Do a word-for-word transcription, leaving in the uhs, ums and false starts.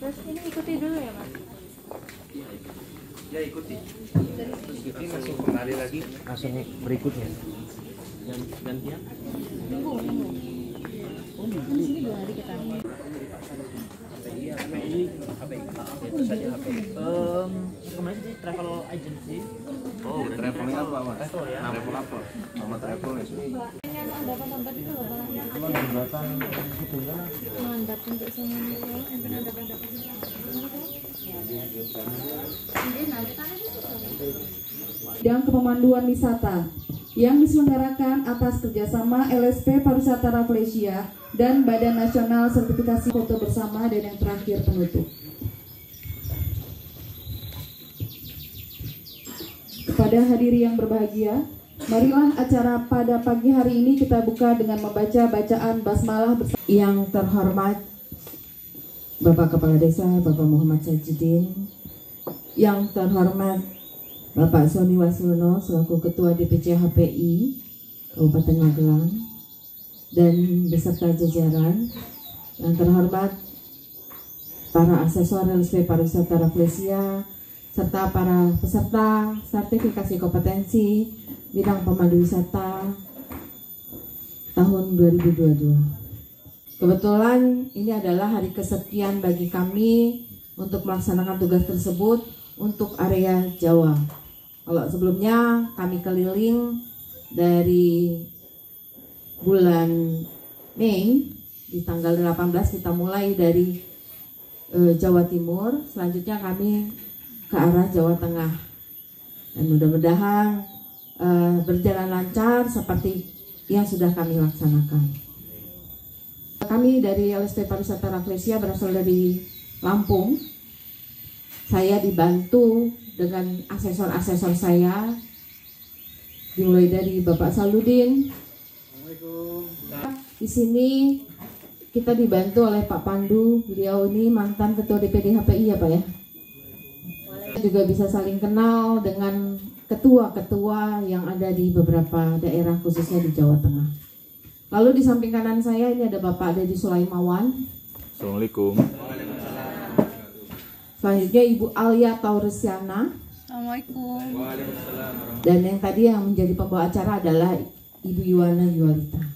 Terus ini ikuti dulu ya Mas? Ya ikuti. Terus kita langsung kembali lagi langsung berikutnya. Dan gantian. Minggu, minggu. Oh, di sini dua hari kita. Iya, H P I, H P I. Itu saja H P I. Um, kemarin sih travel agency. Oh, travelnya apa Mas? Travel ya. Travel apa? Nama travelnya. Yang ada tempat itu loh Bang. Cuma jembatan itu kan. Mandat untuk semuanya itu, enten ada pendapat. Bidang kepemanduan wisata yang diselenggarakan atas kerjasama L S P Pariwisata Rafflesia dan Badan Nasional Sertifikasi Foto Bersama, dan yang terakhir penutup. Kepada hadiri yang berbahagia, marilah acara pada pagi hari ini kita buka dengan membaca bacaan basmalah bersama. Yang terhormat Bapak Kepala Desa Bapak Muhammad Sajidin, yang terhormat Bapak Sony Wasiono selaku Ketua D P C H P I Kabupaten Magelang dan beserta jajaran, yang terhormat para asesor L S P Pariwisata Rafflesia serta para peserta sertifikasi kompetensi bidang pemandu wisata tahun dua ribu dua puluh dua. Kebetulan ini adalah hari kesekian bagi kami untuk melaksanakan tugas tersebut untuk area Jawa. Kalau sebelumnya kami keliling dari bulan Mei, di tanggal delapan belas kita mulai dari e, Jawa Timur, selanjutnya kami ke arah Jawa Tengah. Dan mudah-mudahan e, berjalan lancar seperti yang sudah kami laksanakan. Kami dari L S P Pariwisata Rafflesia berasal dari Lampung. Saya dibantu dengan asesor-asesor saya, dimulai dari Bapak Saludin. Di sini kita dibantu oleh Pak Pandu, beliau ini mantan Ketua D P D H P I ya Pak ya. Kita juga bisa saling kenal dengan ketua-ketua yang ada di beberapa daerah khususnya di Jawa Tengah. Lalu di samping kanan saya ini ada Bapak Dedi Sulaimawan. Assalamualaikum. Selanjutnya Ibu Alia Tauresiana. Assalamualaikum. Dan yang tadi yang menjadi pembawa acara adalah Ibu Yuwana Yualita.